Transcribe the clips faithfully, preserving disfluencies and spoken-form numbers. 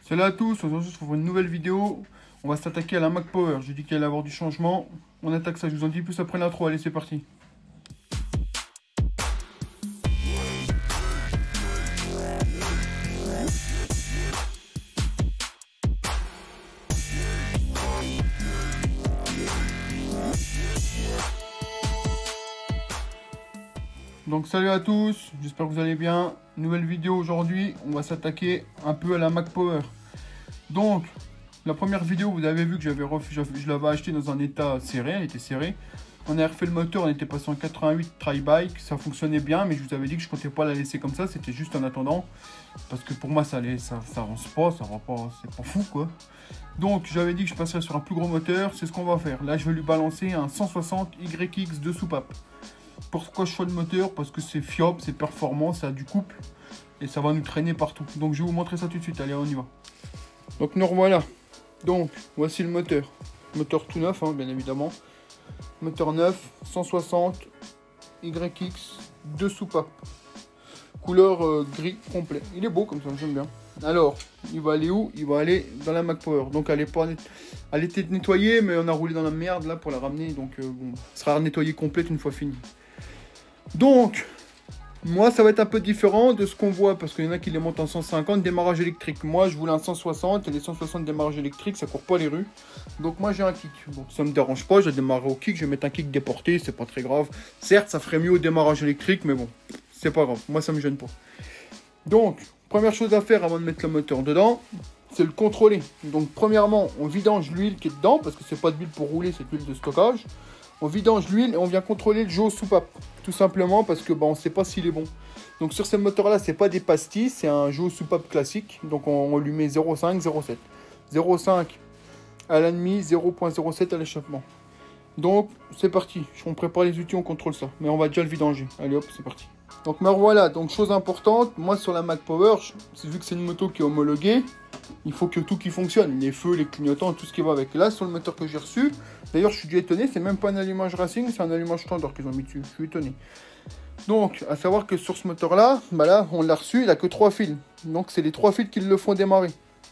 Salut à tous, aujourd'hui on se retrouve pour une nouvelle vidéo. On va s'attaquer à la Mac Power. J'ai dit qu'il allait y avoir du changement. On attaque ça, je vous en dis plus après l'intro. Allez, c'est parti. Donc salut à tous, j'espère que vous allez bien. Nouvelle vidéo aujourd'hui, on va s'attaquer un peu à la Mac Power. Donc, la première vidéo, vous avez vu que j'avais refait, je l'avais acheté dans un état serré, elle était serrée. On a refait le moteur, on était passé en quatre-vingt-huit tri-bike, ça fonctionnait bien, mais je vous avais dit que je comptais pas la laisser comme ça, c'était juste en attendant. Parce que pour moi, ça allait, ça, ça avance pas, ça va pas, c'est pas fou quoi. Donc, j'avais dit que je passerais sur un plus gros moteur, c'est ce qu'on va faire. Là, je vais lui balancer un cent soixante Y X de soupape. Pourquoi je choisis le moteur? Parce que c'est fiable, c'est performant, ça a du couple et ça va nous traîner partout. Donc je vais vous montrer ça tout de suite, allez on y va. Donc nous revoilà. Donc voici le moteur. Moteur tout neuf hein, bien évidemment. Moteur neuf, cent soixante Y X, deux soupapes. Couleur euh, gris complet. Il est beau comme ça, j'aime bien. Alors, il va aller où? Il va aller dans la Mac Power. Donc elle est pas net... elle était nettoyée, mais on a roulé dans la merde là pour la ramener. Donc euh, bon, elle sera nettoyée complète une fois finie. Donc, moi ça va être un peu différent de ce qu'on voit, parce qu'il y en a qui les montent en cent cinquante démarrage électrique. Moi je voulais un cent soixante, et les cent soixante démarrage électrique ça court pas les rues. Donc moi j'ai un kick. Donc ça me dérange pas, je vais démarrer au kick, je vais mettre un kick déporté, c'est pas très grave. Certes ça ferait mieux au démarrage électrique, mais bon, c'est pas grave, moi ça me gêne pas. Donc, première chose à faire avant de mettre le moteur dedans, c'est le contrôler. Donc premièrement, on vidange l'huile qui est dedans, parce que c'est pas de l'huile pour rouler, c'est de l'huile de stockage. On vidange l'huile et on vient contrôler le jeu soupape. Tout simplement parce que bah, on ne sait pas s'il est bon. Donc sur ce moteur là, c'est pas des pastilles, c'est un jeu soupape classique. Donc on, on lui met zéro virgule cinq, zéro virgule sept. zéro virgule cinq à l'ennemi, zéro virgule zéro sept à l'échappement. Donc c'est parti. On prépare les outils, on contrôle ça. Mais on va déjà le vidanger. Allez hop, c'est parti. Donc me revoilà. Donc chose importante, moi sur la Mac Power, vu que c'est une moto qui est homologuée, il faut que tout qui fonctionne, les feux, les clignotants, tout ce qui va avec. Là, sur le moteur que j'ai reçu, d'ailleurs, je suis déjà étonné, c'est même pas un allumage racing, c'est un allumage standard qu'ils ont mis dessus. Je suis étonné. Donc, à savoir que sur ce moteur-là, bah là, on l'a reçu, il a que trois fils. Donc, c'est les trois fils qui le font démarrer.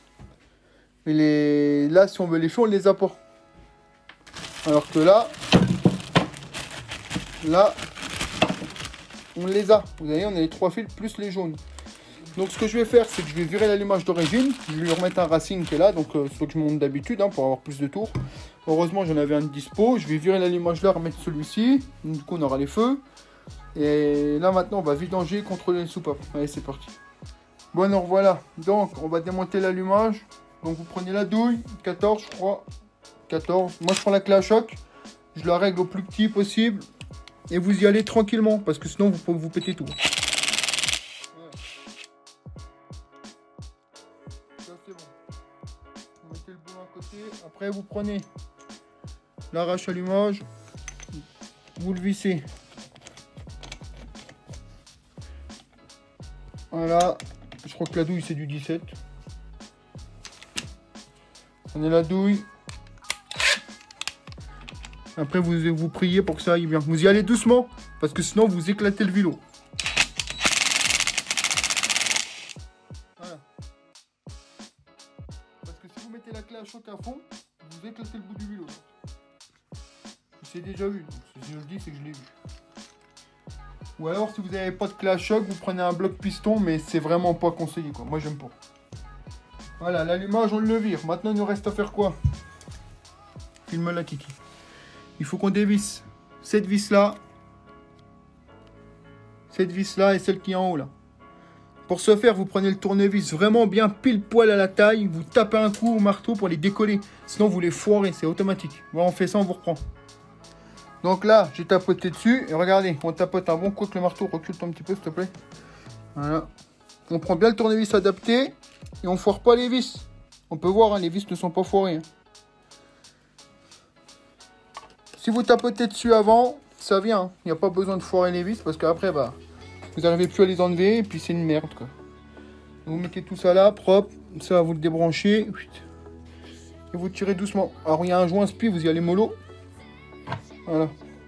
Et les... là, si on veut les feux, on les a pas. Alors que là, là, on les a. Vous voyez, on a les trois fils plus les jaunes. Donc ce que je vais faire, c'est que je vais virer l'allumage d'origine, je vais lui remettre un racing qui est là, donc euh, c'est ce que je monte d'habitude hein, pour avoir plus de tours. Heureusement j'en avais un de dispo, je vais virer l'allumage là, remettre celui-ci, du coup on aura les feux. Et là maintenant on va vidanger, contrôler les soupapes. Allez c'est parti. Bon alors voilà, donc on va démonter l'allumage. Donc vous prenez la douille, quatorze je crois, quatorze. Moi je prends la clé à choc, je la règle au plus petit possible. Et vous y allez tranquillement, parce que sinon vous pouvez vous péter tout. C'est bon. Vous mettez le bout à côté. Après, vous prenez l'arrache allumage. Vous le vissez. Voilà. Je crois que la douille, c'est du dix-sept. Prenez la douille. Après, vous, vous priez pour que ça aille bien. Vous y allez doucement, parce que sinon, vous éclatez le vélo. La clé à choc à fond, vous éclatez le bout du vélo. C'est déjà vu, donc si je le dis, c'est que je l'ai vu. Ou alors, si vous n'avez pas de clé à choc, vous prenez un bloc piston, mais c'est vraiment pas conseillé, quoi. Moi, j'aime pas. Voilà, l'allumage, on le vire. Maintenant, il nous reste à faire quoi? Filme la kiki. Il faut qu'on dévisse cette vis-là, cette vis-là et celle qui est en haut, là. Pour ce faire, vous prenez le tournevis vraiment bien pile poil à la taille, vous tapez un coup au marteau pour les décoller. Sinon, vous les foirez, c'est automatique. Voilà, on fait ça, on vous reprend. Donc là, j'ai tapoté dessus. Et regardez, on tapote un bon coup avec le marteau. Recule un petit peu, s'il te plaît. Voilà. On prend bien le tournevis adapté et on ne foire pas les vis. On peut voir, hein, les vis ne sont pas foirées. Hein. Si vous tapotez dessus avant, ça vient. Il n'y a pas besoin de foirer les vis parce qu'après, bah... vous n'arrivez plus à les enlever et puis c'est une merde quoi. Vous mettez tout ça là, propre, ça vous le débranchez et vous tirez doucement. Alors il y a un joint spi, vous y allez mollo. Voilà.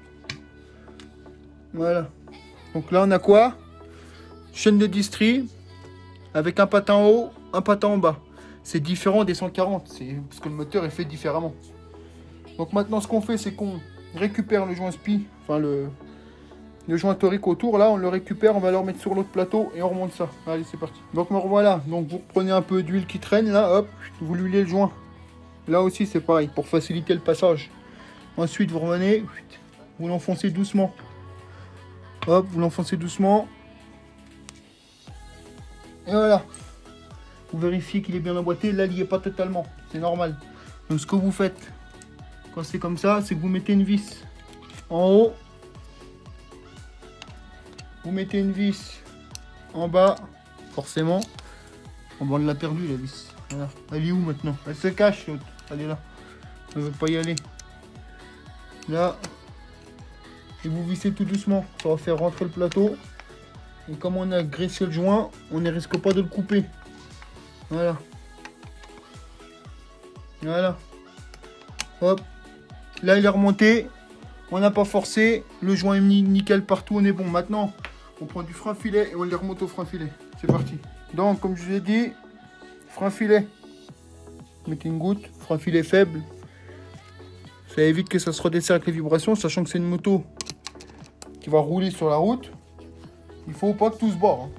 Voilà. Donc là on a quoi? Chaîne de distri avec un patin en haut, un patin en bas. c'est différent des cent quarante. C'est parce que le moteur est fait différemment. Donc maintenant, ce qu'on fait, c'est qu'on récupère le joint spi, enfin le, le joint torique autour. Là, on le récupère, on va le remettre sur l'autre plateau et on remonte ça. Allez, c'est parti. Donc me revoilà. Donc vous prenez un peu d'huile qui traîne là, hop, vous l'huilez le joint. Là aussi, c'est pareil pour faciliter le passage. Ensuite, vous revenez, vous l'enfoncez doucement. Hop, vous l'enfoncez doucement. Et voilà. Vous vérifiez qu'il est bien emboîté. Là, il n'y est pas totalement. C'est normal. Donc, ce que vous faites, quand c'est comme ça, c'est que vous mettez une vis en haut. Vous mettez une vis en bas, forcément. Oh, bon, on l'a perdu, la vis. Voilà. Elle est où maintenant? Elle se cache, l'autre. Elle est là. Elle ne veut pas y aller. Là. Et vous vissez tout doucement. Ça va faire rentrer le plateau. Et comme on a graissé le joint, on ne risque pas de le couper. Voilà. Voilà. Hop. Là, il est remonté. On n'a pas forcé. Le joint est nickel partout. On est bon. Maintenant, on prend du frein filet et on les remonte au frein filet. C'est parti. Donc, comme je vous ai dit, frein filet. Mettez une goutte. Frein filet faible. Ça évite que ça se redessert avec les vibrations, sachant que c'est une moto qui va rouler sur la route. Il faut pas que tout se barre. Hein.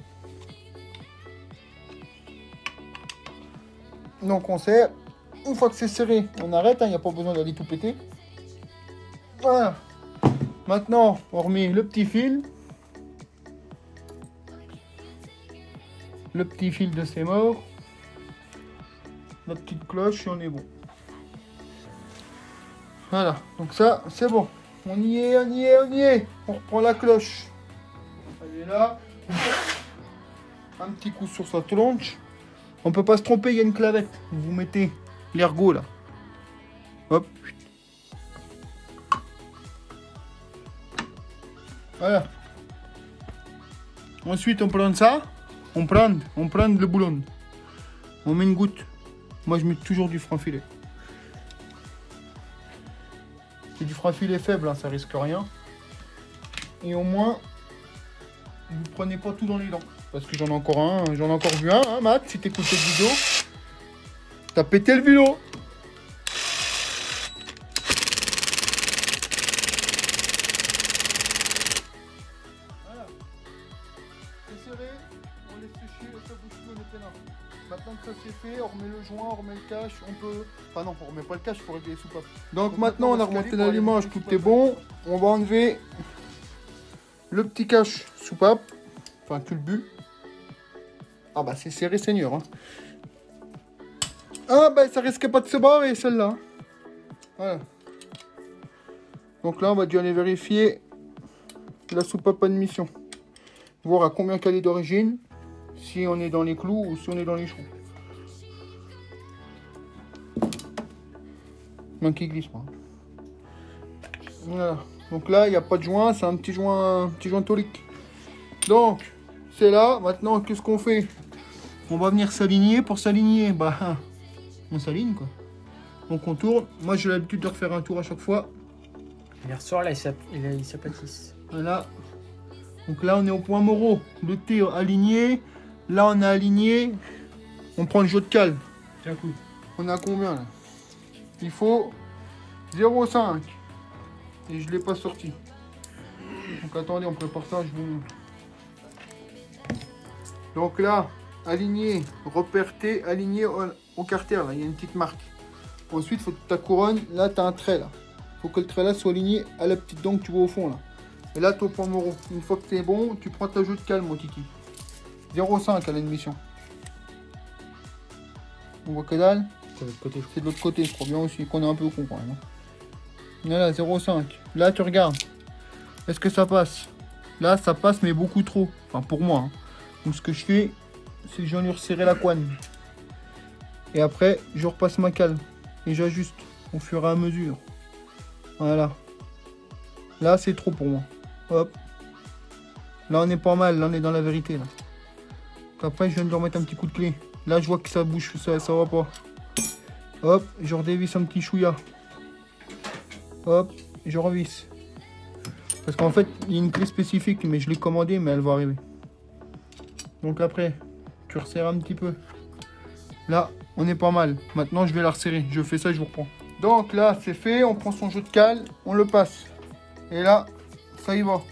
Donc on serre. Une fois que c'est serré, on arrête. Il n'y a pas besoin d'aller tout péter. Voilà. Maintenant, on remet le petit fil. Le petit fil de ses morts. La petite cloche et on est bon. Voilà. Donc ça, c'est bon. On y est, on y est, on y est. On reprend la cloche. Elle est là. Un petit coup sur sa tronche. On peut pas se tromper, il y a une clavette. Vous mettez l'ergot là. Hop. Voilà. Ensuite, on prend ça. On prend, on prend le boulon. On met une goutte. Moi, je mets toujours du frein filet. C'est du frein filet faible, hein, ça risque rien. Et au moins, vous prenez pas tout dans les dents. Parce que j'en ai encore un, j'en ai encore vu un, hein, Matt, si t'écoutes cette vidéo. T'as pété le vélo. Voilà. C'est serré, on laisse sécher, ça bouge plus, on est peinard. Maintenant que ça c'est fait, on remet le joint, on remet le cache, on peut... Enfin non, on remet pas le cache, il faut régler les soupapes. Donc, Donc maintenant, on a remonté l'allumage, tout est bon. On va enlever le petit cache soupape, enfin culbu. Ah bah c'est serré seigneur. Hein. Ah bah ça risque pas de se barrer celle-là. Voilà. Donc là, on va dû aller vérifier la soupape admission. Voir à combien qu'elle est d'origine. Si on est dans les clous ou si on est dans les choux. Non, qui glisse pas. Voilà. Donc là, il n'y a pas de joint, c'est un petit joint, un petit joint torique. Donc, c'est là. Maintenant, qu'est-ce qu'on fait? On va venir s'aligner. Pour s'aligner, bah, on s'aligne quoi. Donc on tourne. Moi, j'ai l'habitude de refaire un tour à chaque fois. Les ressorts là, ils s'aplatissent. Voilà. Donc là, on est au point Moreau. Le T aligné. Là, on a aligné. On prend le jeu de cale. Tiens, coup. On a combien là? Il faut zéro virgule cinq. Et je ne l'ai pas sorti. Donc attendez, on prépare ça, je vous montre. Donc là, aligné, repère T, aligné au, au carter, là, il y a une petite marque. Ensuite, il faut que ta couronne, là, tu as un trait là. Il faut que le trait là soit aligné à la petite dent que tu vois au fond là. Et là, tu es au point Moreau. Une fois que tu es bon, tu prends ta jeu de calme, mon kiki. zéro virgule cinq à l'admission. On voit que dalle. C'est de l'autre côté. C'est de l'autre côté, je crois bien aussi qu'on est un peu con quand même. Là, zéro virgule cinq. Là, tu regardes. Est-ce que ça passe? Là, ça passe, mais beaucoup trop. Enfin, pour moi. Hein. Donc, ce que je fais, c'est que je viens lui resserrer la couenne. Et après, je repasse ma cale. Et j'ajuste au fur et à mesure. Voilà. Là, c'est trop pour moi. Hop. Là, on est pas mal. Là, on est dans la vérité. Là. Donc, après, je viens de lui remettre un petit coup de clé. Là, je vois que ça bouge. Ça, ça va pas. Hop. Je redévisse un petit chouïa. Hop. Je revisse. Parce qu'en fait, il y a une clé spécifique, mais je l'ai commandée, mais elle va arriver. Donc après, tu resserres un petit peu. Là, On est pas mal. Maintenant, je vais la resserrer. Je fais ça et je vous reprends. Donc là, c'est fait. On prend son jeu de cale. On le passe. Et là, ça y va.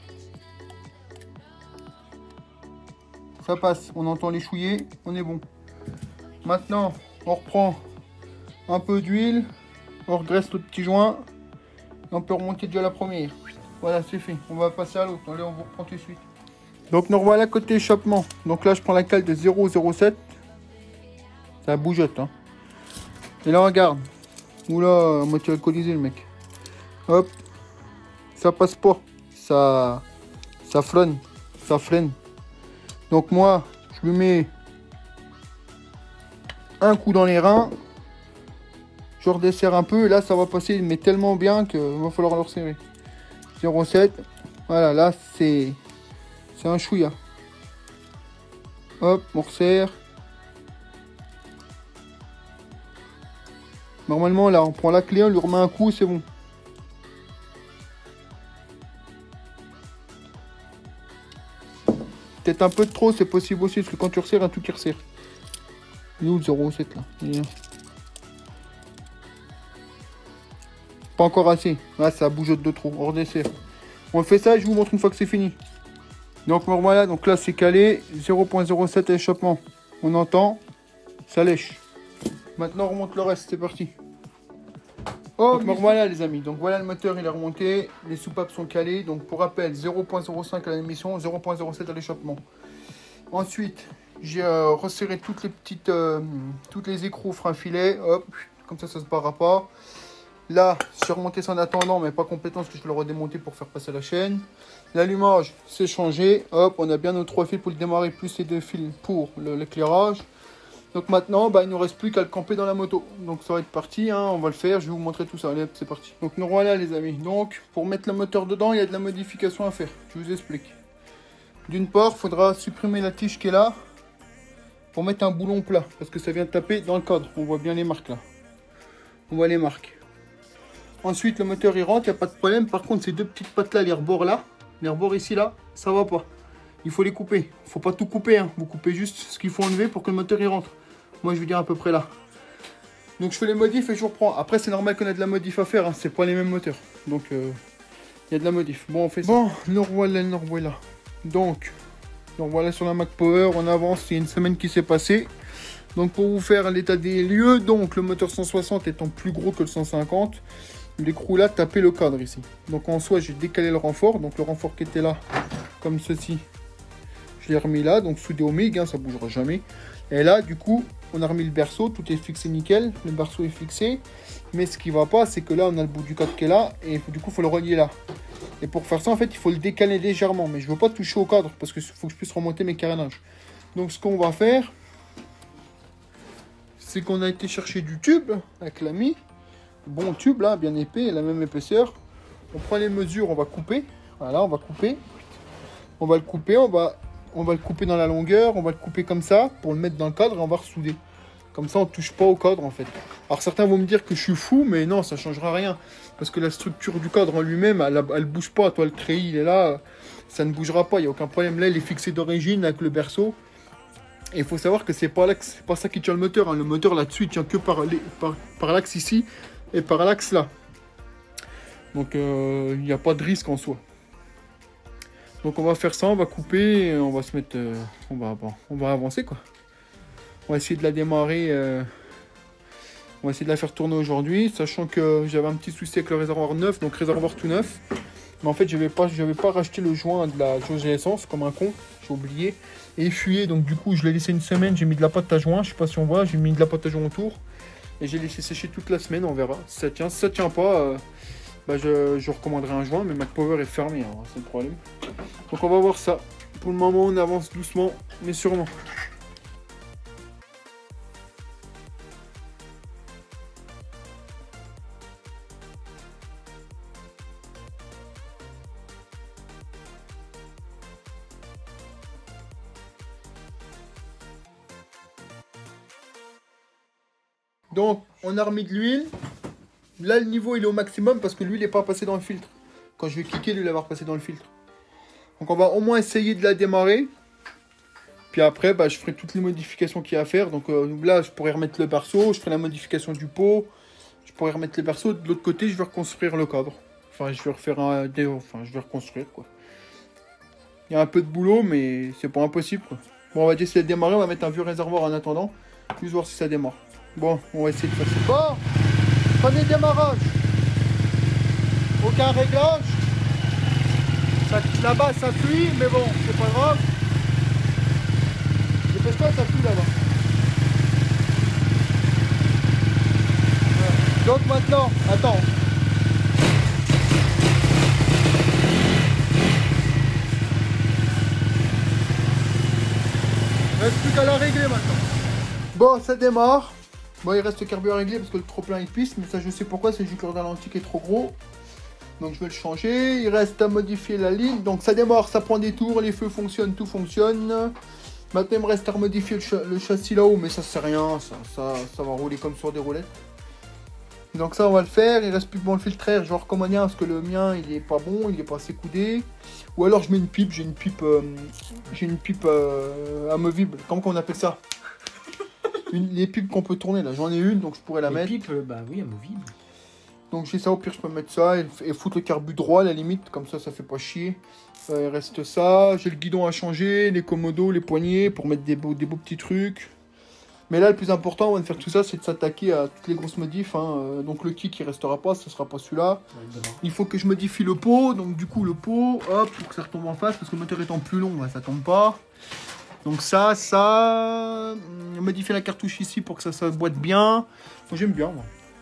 Ça passe. On entend les chouiller. On est bon. Maintenant, on reprend un peu d'huile. On regraisse le petit joint. Et on peut remonter déjà la première. Voilà, c'est fait. On va passer à l'autre. Allez, on vous reprend tout de suite. Donc nous revoilà côté échappement. Donc là, je prends la cale de zéro zéro sept. Ça bougeote, hein. Et là, regarde. Oula, moitié alcoolisé, le mec. Hop. Ça passe pas. Ça... Ça flâne. Ça freine. Donc moi, je lui mets un coup dans les reins. Je redesserre un peu. Et là, ça va passer, mais tellement bien qu'il va falloir le resserrer. zéro sept. Voilà, là, c'est... C'est un chouïa. Hop, on resserre. Normalement, là, on prend la clé, on lui remet un coup, c'est bon. Peut-être un peu de trop, c'est possible aussi, parce que quand tu resserres, un tout qui resserre. Il est où le zéro sept là? Il est là. Pas encore assez. Là, ça bougeote de trop. On redesserre. On fait ça et je vous montre une fois que c'est fini. Donc voilà, donc là c'est calé. zéro virgule zéro sept à échappement. On entend. Ça lèche. Maintenant on remonte le reste, c'est parti. Oh, donc voilà les amis, donc voilà le moteur il est remonté, les soupapes sont calées, donc pour rappel zéro virgule zéro cinq à l'émission, zéro virgule zéro sept à l'échappement. Ensuite j'ai euh, resserré toutes les petites, euh, toutes les écrous frein filet, hop, comme ça ça se barra pas. Là j'ai remonté ça en attendant mais pas complètement parce que je vais le redémonter pour faire passer la chaîne. L'allumage c'est changé, hop on a bien nos trois fils pour le démarrer plus les deux fils pour l'éclairage. Donc maintenant, bah, il ne nous reste plus qu'à le camper dans la moto. Donc ça va être parti, hein, on va le faire, je vais vous montrer tout ça. Allez, c'est parti. Donc nous voilà les amis. Donc pour mettre le moteur dedans, il y a de la modification à faire. Je vous explique. D'une part, il faudra supprimer la tige qui est là pour mettre un boulon plat. Parce que ça vient de taper dans le cadre. On voit bien les marques là. On voit les marques. Ensuite, le moteur il rentre, il n'y a pas de problème. Par contre, ces deux petites pattes là, les rebords là, les rebords ici là, ça va pas. Il faut les couper. Il ne faut pas tout couper, hein. Vous coupez juste ce qu'il faut enlever pour que le moteur il rentre. Moi, je vais dire à peu près là. Donc, je fais les modifs et je reprends. Après, c'est normal qu'on ait de la modif à faire. Hein. C'est pas les mêmes moteurs. Donc, il euh, y a de la modif. Bon, on fait ça. Bon, nous revoilà, nous revoilà. Donc, nous revoilà sur la Mac Power. On avance. Il y a une semaine qui s'est passée. Donc, pour vous faire l'état des lieux, donc le moteur cent soixante étant plus gros que le cent cinquante, l'écrou là tapait le cadre ici. Donc, en soi, j'ai décalé le renfort. Donc, le renfort qui était là, comme ceci, je l'ai remis là. Donc, soudé au mig, hein, ça bougera jamais. Et là, du coup, on a remis le berceau, tout est fixé nickel, le berceau est fixé. Mais ce qui va pas, c'est que là, on a le bout du cadre qui est là, et du coup, il faut le relier là. Et pour faire ça, en fait, il faut le décaler légèrement. Mais je veux pas toucher au cadre, parce qu'il faut que je puisse remonter mes carénages. Donc, ce qu'on va faire, c'est qu'on a été chercher du tube, avec l'ami. Bon tube, là, bien épais, la même épaisseur. On prend les mesures, on va couper. Voilà, on va couper. On va le couper, on va... On va le couper dans la longueur, on va le couper comme ça pour le mettre dans le cadre et on va ressouder. Comme ça, on ne touche pas au cadre en fait. Alors certains vont me dire que je suis fou, mais non, ça ne changera rien. Parce que la structure du cadre en lui-même, elle ne bouge pas. Toi, le treillis, il est là, ça ne bougera pas, il n'y a aucun problème. Là, il est fixé d'origine avec le berceau. Et il faut savoir que c'est pas, pas ça qui tient le moteur. Hein. Le moteur là-dessus, il tient que par, par, par l'axe ici et par l'axe là. Donc, euh, il n'y a pas de risque en soi. Donc on va faire ça, on va couper, et on va se mettre, euh, on va, bon, on va avancer quoi. On va essayer de la démarrer, euh, on va essayer de la faire tourner aujourd'hui, sachant que j'avais un petit souci avec le réservoir neuf, donc réservoir tout neuf. Mais en fait je n'avais pas, je n'avais pas racheté le joint de la jauge d'essence comme un con, j'ai oublié. Et fuyé, donc du coup je l'ai laissé une semaine, j'ai mis de la pâte à joint, je sais pas si on voit, j'ai mis de la pâte à joint autour. Et j'ai laissé sécher toute la semaine, on verra si ça tient. Si ça tient pas, euh, bah je, je recommanderai un joint, mais Mac Power est fermé, hein, c'est le problème. Donc on va voir ça. Pour le moment, on avance doucement, mais sûrement. Donc, on a remis de l'huile. Là, le niveau, il est au maximum parce que l'huile n'est pas passée dans le filtre. Quand je vais cliquer, l'huile va repasser dans le filtre. Donc, on va au moins essayer de la démarrer. Puis après, bah, je ferai toutes les modifications qu'il y a à faire. Donc euh, là, je pourrais remettre le berceau, je ferai la modification du pot, je pourrais remettre les berceaux. De l'autre côté, je vais reconstruire le cadre. Enfin, je vais refaire un... Enfin, je vais reconstruire, quoi. Il y a un peu de boulot, mais c'est pas impossible, quoi. Bon, on va essayer de démarrer, on va mettre un vieux réservoir en attendant. Juste voir si ça démarre. Bon, on va essayer de faire ça. Bon, premier démarrage. Aucun réglage. Là-bas, ça fuit, mais bon, c'est pas grave. Dépêche-toi, ça fuit là-bas. Ouais. Donc maintenant, attends. Il reste plus qu'à la régler maintenant. Bon, ça démarre. Bon, il reste le carburant à régler parce que le trop-plein il pisse, mais ça je sais pourquoi, c'est juste que le ralenti qui est trop gros. Donc je vais le changer. Il reste à modifier la ligne. Donc ça démarre, ça prend des tours, les feux fonctionnent, tout fonctionne. Maintenant il me reste à remodifier le, ch le châssis là-haut, mais ça c'est rien, ça, ça, ça va rouler comme sur des roulettes. Donc ça on va le faire, il reste plus que bon le filtraire, je vais voir comment il y a, parce que le mien il est pas bon, il est pas assez coudé. Ou alors je mets une pipe, j'ai une pipe, euh, j'ai une pipe euh, amovible, comment on appelle ça? Une, les pipes qu'on peut tourner là, j'en ai une donc je pourrais la les mettre. Pipes, euh, bah oui, amovible. Donc j'ai ça, au pire je peux mettre ça et, et foutre le carbu droit à la limite, comme ça ça fait pas chier. Euh, il reste ça, j'ai le guidon à changer, les commodos, les poignées pour mettre des beaux, des beaux petits trucs. Mais là le plus important avant de faire tout ça c'est de s'attaquer à toutes les grosses modifs. Hein. Euh, donc le kick il restera pas, ce sera pas celui-là. Ouais, il faut que je modifie le pot, donc du coup le pot, hop, pour que ça retombe en face, parce que le moteur étant plus long, bah, ça tombe pas. Donc ça, ça, modifier la cartouche ici pour que ça, ça boite bien. Moi j'aime bien moi.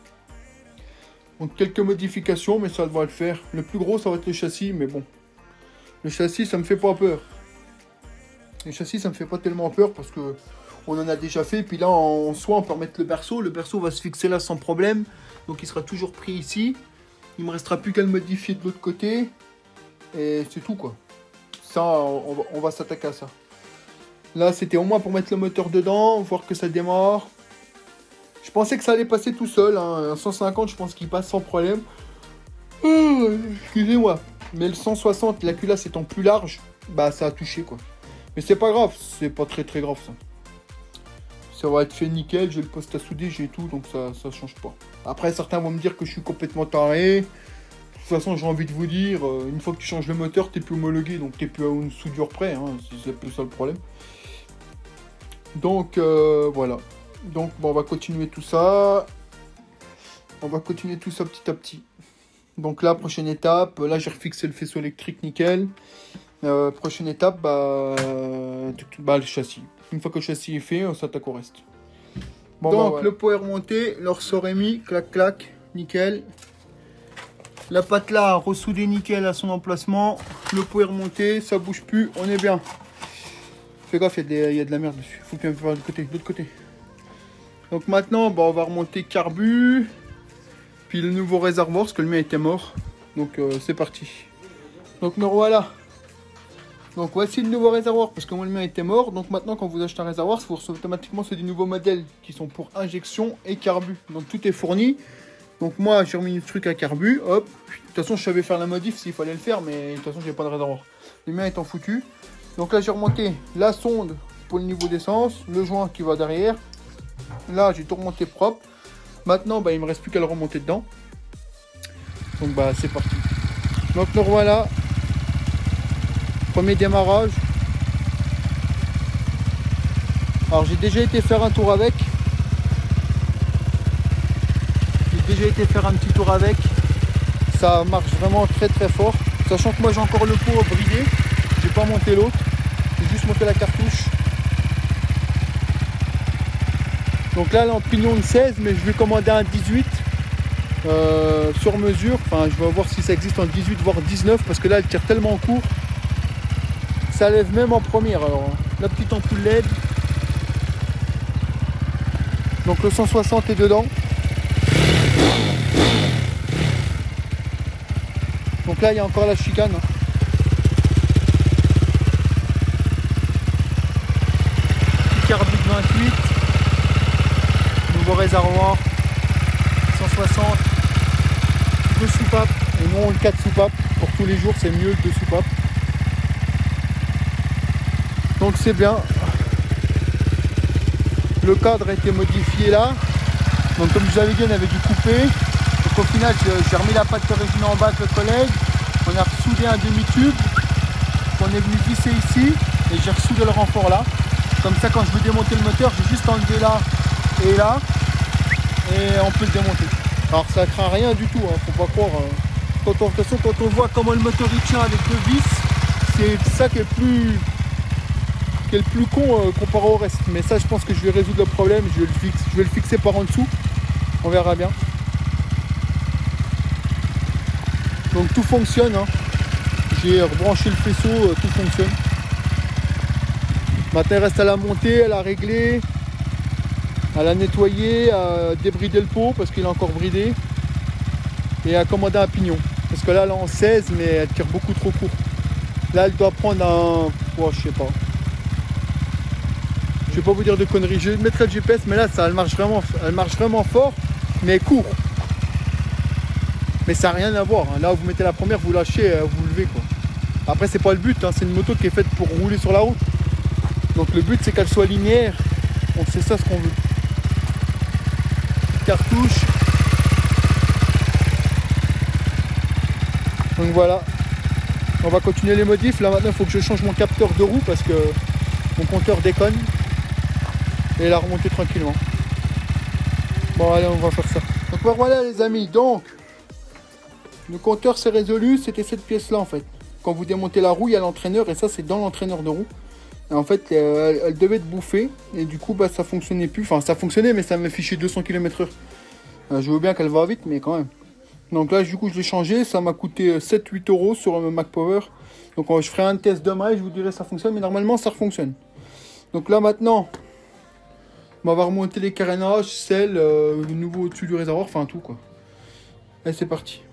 Donc quelques modifications, mais ça devrait le faire. Le plus gros ça va être le châssis, mais bon. Le châssis ça me fait pas peur. Le châssis ça me fait pas tellement peur parce que on en a déjà fait. Puis là en soi on peut remettre le berceau. Le berceau va se fixer là sans problème. Donc il sera toujours pris ici. Il me restera plus qu'à le modifier de l'autre côté. Et c'est tout quoi. Ça on va, on va s'attaquer à ça. Là, c'était au moins pour mettre le moteur dedans, voir que ça démarre. Je pensais que ça allait passer tout seul. Hein. Un cent cinquante, je pense qu'il passe sans problème. Oh, excusez-moi. Mais le cent soixante, la culasse étant plus large, bah ça a touché quoi. Mais c'est pas grave, c'est pas très très grave ça. Ça va être fait nickel, j'ai le poste à souder, j'ai tout, donc ça, ça change pas. Après, certains vont me dire que je suis complètement taré. De toute façon, j'ai envie de vous dire, une fois que tu changes le moteur, t'es plus homologué, donc t'es plus à une soudure près, hein, si c'est plus ça le problème. Donc euh, voilà. Donc bon, on va continuer tout ça. On va continuer tout ça petit à petit. Donc là, prochaine étape. Là, j'ai refixé le faisceau électrique nickel. Euh, prochaine étape, bah, bah le châssis. Une fois que le châssis est fait, on s'attaque au reste. Bon, donc bah, voilà. Le pot est remonté, le ressort est mis, clac clac, nickel. La patelin a ressoudé nickel à son emplacement. Le pot est remonté, ça bouge plus, on est bien. Fais gaffe, il y, y a de la merde dessus. Faut bien faire de l'autre côté, de l'autre côté. Donc maintenant, bah, on va remonter carbu. Puis le nouveau réservoir, parce que le mien était mort. Donc euh, c'est parti. Donc me revoilà. Donc voici le nouveau réservoir, parce que moi le mien était mort. Donc maintenant, quand vous achetez un réservoir, vous recevez automatiquement ceux des nouveaux modèles qui sont pour injection et carbu. Donc tout est fourni. Donc moi, j'ai remis le truc à carbu. Hop. De toute façon, je savais faire la modif s'il fallait le faire, mais de toute façon, j'ai pas de réservoir. Le mien étant foutu. Donc là j'ai remonté la sonde pour le niveau d'essence, le joint qui va derrière. Là j'ai tout remonté propre. Maintenant bah, il me reste plus qu'à le remonter dedans. Donc bah c'est parti. Donc nous revoilà. Premier démarrage. Alors j'ai déjà été faire un tour avec. J'ai déjà été faire un petit tour avec. Ça marche vraiment très très fort. Sachant que moi j'ai encore le pot bridé. J'ai pas monté l'autre, j'ai juste monté la cartouche. Donc là, l'empignon de seize, mais je vais commander un dix-huit euh, sur mesure. Enfin, je vais voir si ça existe en dix-huit voire dix-neuf parce que là, elle tire tellement court. Ça lève même en première. Alors, la petite ampoule L E D. Donc le cent soixante est dedans. Donc là, il y a encore la chicane. Hein. Carbide vingt-huit, nouveau réservoir, cent soixante, deux soupapes, et non le quatre soupapes, pour tous les jours c'est mieux que deux soupapes. Donc c'est bien, Le cadre a été modifié là. Donc comme je vous avais dit, on avait dû couper. Donc au final, j'ai remis la pâte d'origine en bas avec le collègue. On a ressoudé un demi-tube qu'on est venu visser ici. Et j'ai ressoudé le renfort là. Comme ça, quand je veux démonter le moteur, j'ai juste enlevé là et là. Et on peut le démonter. Alors ça craint rien du tout, hein, faut pas croire. Hein. Quand on, de toute façon, quand on voit comment le moteur il tient avec deux vis, c'est ça qui est le plus, qui est le plus con euh, comparé au reste. Mais ça, je pense que je vais résoudre le problème. Je vais le, fixe, je vais le fixer par en dessous. On verra bien. Donc tout fonctionne. Hein. J'ai rebranché le faisceau, euh, tout fonctionne. Maintenant, il reste à la monter, à la régler, à la nettoyer, à débrider le pot parce qu'il est encore bridé. Et à commander un pignon. Parce que là, elle est en seize, mais elle tire beaucoup trop court. Là, elle doit prendre un... Oh, je sais pas. Je vais pas vous dire de conneries. Je mettrai le G P S, mais là, ça, elle marche vraiment, elle marche vraiment fort, mais court. Mais ça n'a rien à voir. Hein. Là, vous mettez la première, vous lâchez, vous levez, quoi. Après, c'est pas le but. Hein. C'est une moto qui est faite pour rouler sur la route. Donc, le but, c'est qu'elle soit linéaire. Donc, c'est ça ce qu'on veut. Cartouche. Donc voilà, on va continuer les modifs. Là maintenant il faut que je change mon capteur de roue parce que mon compteur déconne. Et la remonter tranquillement. Bon allez, on va faire ça. Donc voilà les amis, donc le compteur s'est résolu, c'était cette pièce là en fait. Quand vous démontez la roue, il y a l'entraîneur et ça c'est dans l'entraîneur de roue. Et en fait elle, elle devait être bouffée et du coup bah, ça fonctionnait plus. Enfin ça fonctionnait mais ça m'a fiché deux cents kilomètres heure. Euh, je veux bien qu'elle va vite mais quand même. Donc là, du coup, je l'ai changé. Ça m'a coûté sept huit euros sur le Mac Power. Donc je ferai un test demain et je vous dirai si ça fonctionne. Mais normalement, ça fonctionne. Donc là, maintenant, on va remonter les carénages, sel, euh, nouveau au-dessus du réservoir. Enfin, tout quoi. Allez, c'est parti.